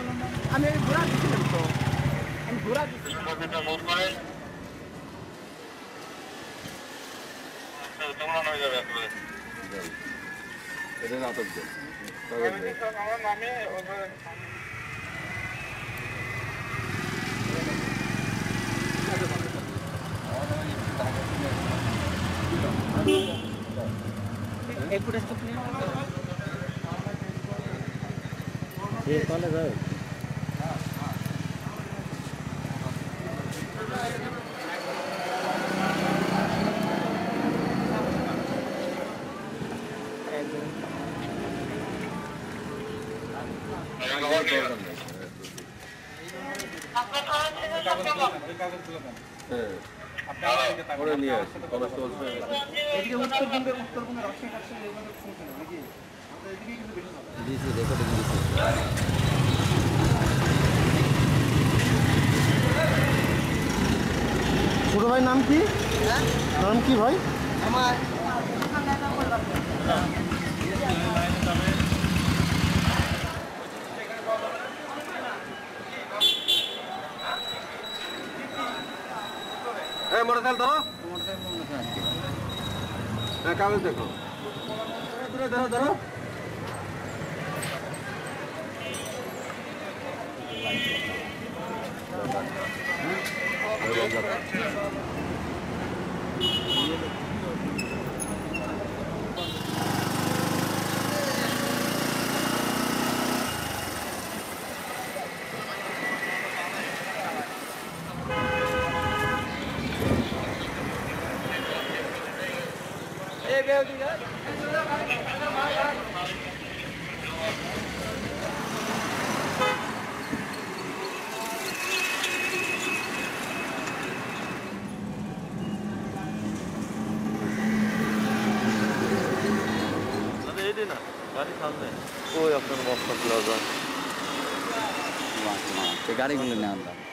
আমি ঘোরা দিচ্ছিলাম তো আমি ঘোরা দিচ্ছিলাম এটা নাটক আমার নামে एक फुट स्टॉप नहीं ये कॉल है করে নিয়ে আসি কলেজ চলছে এদিকে উত্তরবঙ্গে রাজশাহী টাজশাহী এগুলো শুনছেন নাকি আমাদের এদিকে কিন্তু বেশি হবে দিয়েছি রেকর্ডিং দিয়েছি ছোট ভাই নাম কি? নাম কি ভাই? আমার মোটরসাইকেল ধরো হ্যাঁ কাগজ দেখো ধরো ধরো না গাড়ি সামনে ওই আপনার বস্তা প্লাজা গাড়িগুলো নেওয়া